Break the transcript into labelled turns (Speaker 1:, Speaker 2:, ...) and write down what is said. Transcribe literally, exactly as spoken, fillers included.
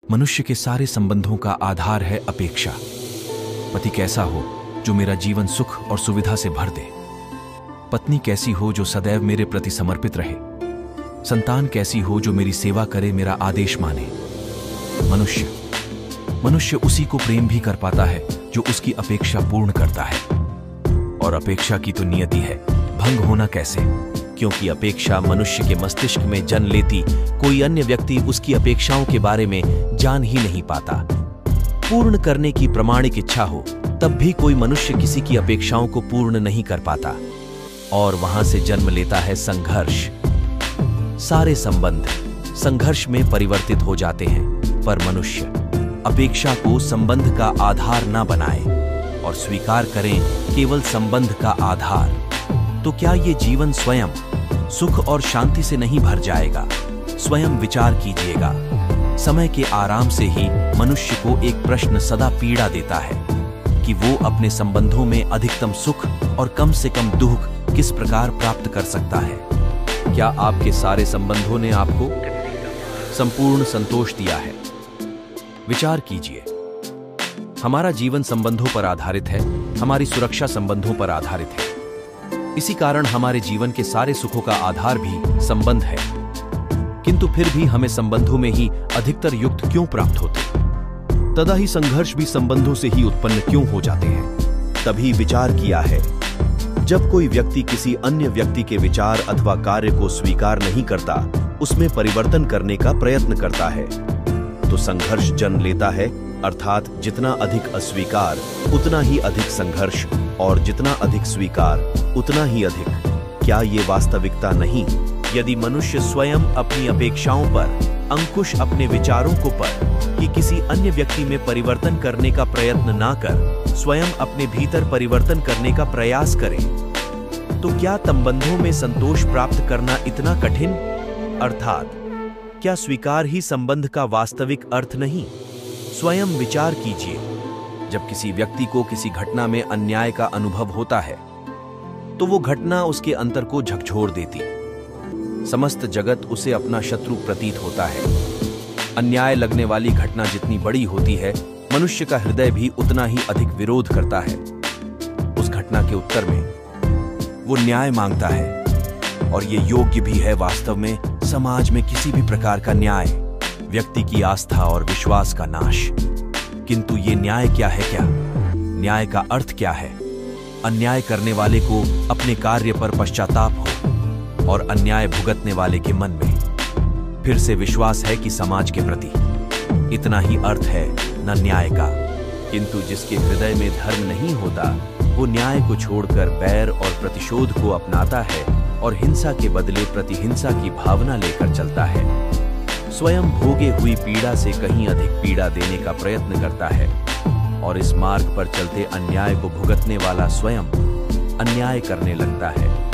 Speaker 1: मनुष्य के सारे संबंधों का आधार है अपेक्षा। पति कैसा हो जो मेरा जीवन सुख और सुविधा से भर दे। पत्नी कैसी हो जो सदैव मेरे प्रति समर्पित रहे। संतान कैसी हो जो मेरी सेवा करे, मेरा आदेश माने। मनुष्य मनुष्य उसी को प्रेम भी कर पाता है जो उसकी अपेक्षा पूर्ण करता है। और अपेक्षा की तो नियति है, भंग होना कैसे, क्योंकि अपेक्षा मनुष्य के मस्तिष्क में जन्म लेती कोई अन्य व्यक्ति उसकी अपेक्षाओं के बारे में जान ही नहीं पाता। पूर्ण करने की प्रामाणिक इच्छा हो तब भी कोई मनुष्य किसी की अपेक्षाओं को पूर्ण नहीं कर पाता, और वहां से जन्म लेता है संघर्ष। सारे संबंध संघर्ष में परिवर्तित हो जाते हैं, पर मनुष्य अपेक्षा को संबंध का आधार न बनाए और स्वीकार करें केवल संबंध का आधार, तो क्या ये जीवन स्वयं सुख और शांति से नहीं भर जाएगा? स्वयं विचार कीजिएगा। समय के आराम से ही मनुष्य को एक प्रश्न सदा पीड़ा देता है कि वो अपने संबंधों में अधिकतम सुख और कम से कम दुख किस प्रकार प्राप्त कर सकता है। क्या आपके सारे संबंधों ने आपको संपूर्ण संतोष दिया है? विचार कीजिए। हमारा जीवन संबंधों पर आधारित है, हमारी सुरक्षा संबंधों पर आधारित है। इसी कारण हमारे जीवन के सारे सुखों का आधार भी संबंध है। किंतु फिर भी हमें संबंधों में ही अधिकतर युक्त क्यों प्राप्त होते? तदा ही संघर्ष भी संबंधों से ही उत्पन्न क्यों हो जाते हैं? तभी विचार किया है, जब कोई व्यक्ति किसी अन्य व्यक्ति के विचार अथवा कार्य को स्वीकार नहीं करता, उसमें परिवर्तन करने का प्रयत्न करता है, तो संघर्ष जन्म लेता है। अर्थात जितना अधिक अस्वीकार उतना ही अधिक संघर्ष, और जितना अधिक स्वीकार उतना ही अधिक। क्या ये वास्तविकता नहीं? यदि मनुष्य स्वयं अपनी अपेक्षाओं पर अंकुश, अपने विचारों को पर कि किसी अन्य व्यक्ति में परिवर्तन करने का प्रयत्न ना कर स्वयं अपने भीतर परिवर्तन करने का प्रयास करे, तो क्या संबंधों में संतोष प्राप्त करना इतना कठिन? अर्थात क्या स्वीकार ही संबंध का वास्तविक अर्थ नहीं? स्वयं विचार कीजिए। जब किसी व्यक्ति को किसी घटना में अन्याय का अनुभव होता है, तो वो घटना उसके अंतर को झकझोर देती। समस्त जगत उसे अपना शत्रु प्रतीत होता है। अन्याय लगने वाली घटना जितनी बड़ी होती है, मनुष्य का हृदय भी उतना ही अधिक विरोध करता है। उस घटना के उत्तर में वो न्याय मांगता है, और ये योग्य भी है वास्तव में। समाज में किसी भी प्रकार का न्याय व्यक्ति की आस्था और विश्वास का नाश। किंतु ये न्याय क्या है? क्या न्याय का अर्थ क्या है? अन्याय करने वाले को अपने कार्य पर पश्चाताप हो, और अन्याय भुगतने वाले के मन में फिर से विश्वास है कि समाज के प्रति इतना ही अर्थ है न न्याय का। किंतु जिसके हृदय में धर्म नहीं होता, वो न्याय को छोड़कर बैर और प्रतिशोध को अपनाता है, और हिंसा के बदले प्रतिहिंसा की भावना लेकर चलता है। स्वयं भोगे हुई पीड़ा से कहीं अधिक पीड़ा देने का प्रयत्न करता है, और इस मार्ग पर चलते अन्याय को भुगतने वाला स्वयं अन्याय करने लगता है।